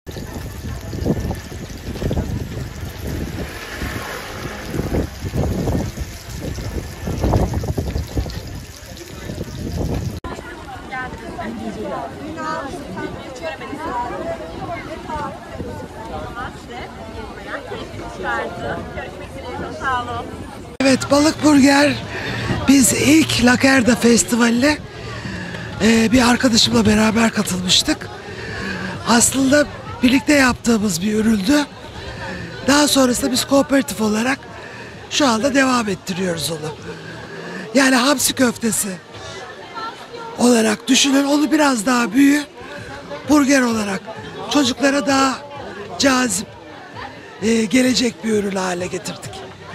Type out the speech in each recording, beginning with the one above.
Evet, Balık Burger. Biz ilk Lakerda Festivali'ne bir arkadaşımla beraber katılmıştık. Aslında birlikte yaptığımız bir üründü. Daha sonrasında biz kooperatif olarak şu anda devam ettiriyoruz onu. Yani hamsi köftesi olarak düşünün, onu biraz daha büyüğü burger olarak çocuklara daha cazip gelecek bir ürün hale getirdik.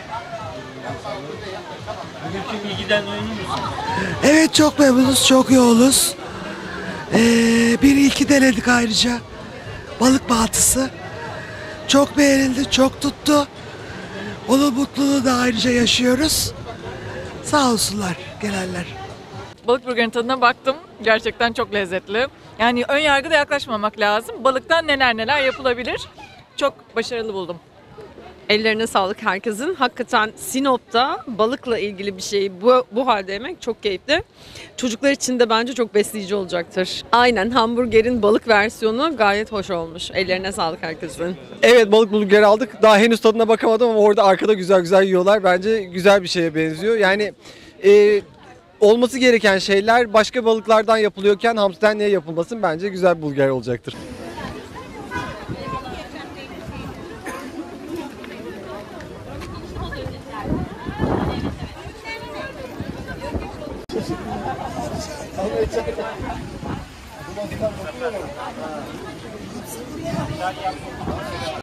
Bugünkü ilgiden memnun musunuz? Evet, çok memnunuz, çok yoğunuz. Bir ilki denedik ayrıca. Balık mantısı. Çok beğenildi, çok tuttu. Onun mutluluğunu da ayrıca yaşıyoruz. Sağ olsunlar gelenler. Balık burgerin tadına baktım. Gerçekten çok lezzetli. Yani ön yargıda yaklaşmamak lazım. Balıktan neler neler yapılabilir. Çok başarılı buldum. Ellerine sağlık herkesin. Hakikaten Sinop'ta balıkla ilgili bir şeyi bu halde yemek çok keyifli. Çocuklar için de bence çok besleyici olacaktır. Aynen, hamburgerin balık versiyonu gayet hoş olmuş. Ellerine sağlık herkesin. Evet, balık burger aldık. Daha henüz tadına bakamadım ama orada arkada güzel güzel yiyorlar. Bence güzel bir şeye benziyor. Yani olması gereken şeyler başka balıklardan yapılıyorken hamsiden niye yapılmasın? Bence güzel bir burger olacaktır.